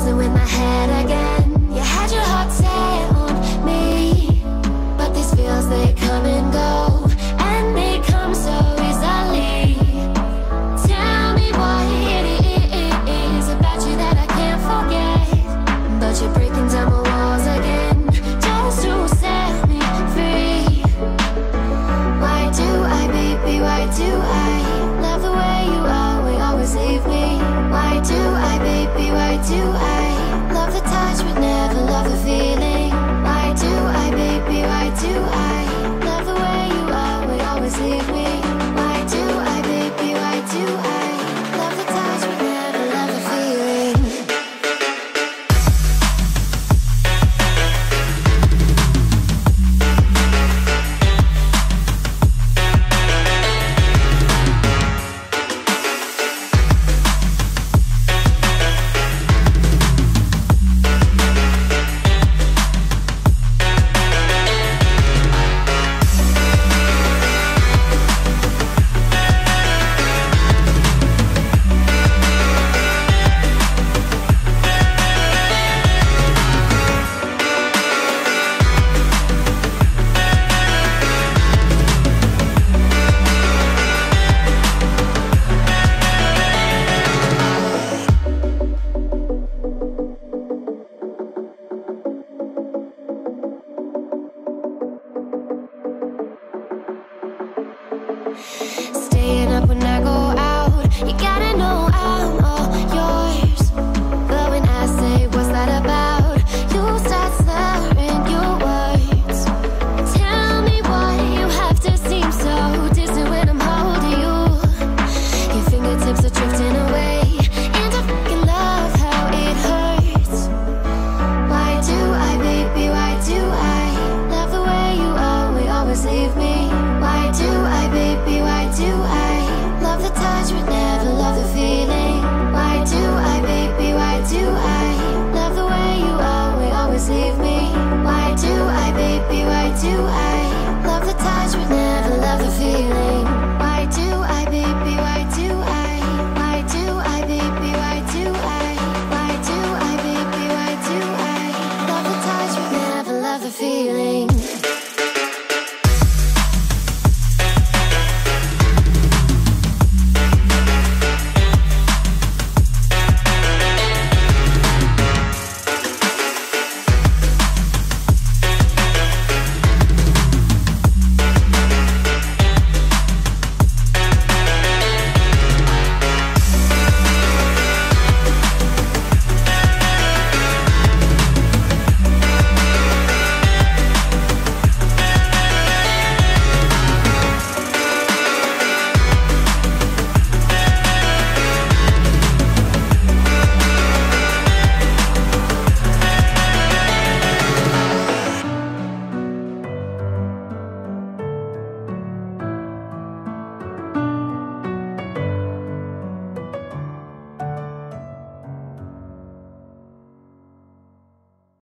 messing with my head again. You had your heart set on me, but these feels, they come and go, and they come so easily. Tell me what it is about you that I can't forget, but you're breaking down my walls again, just to set me free. Why do I, baby, why do I love the way you always leave me? Why do I, baby, why do I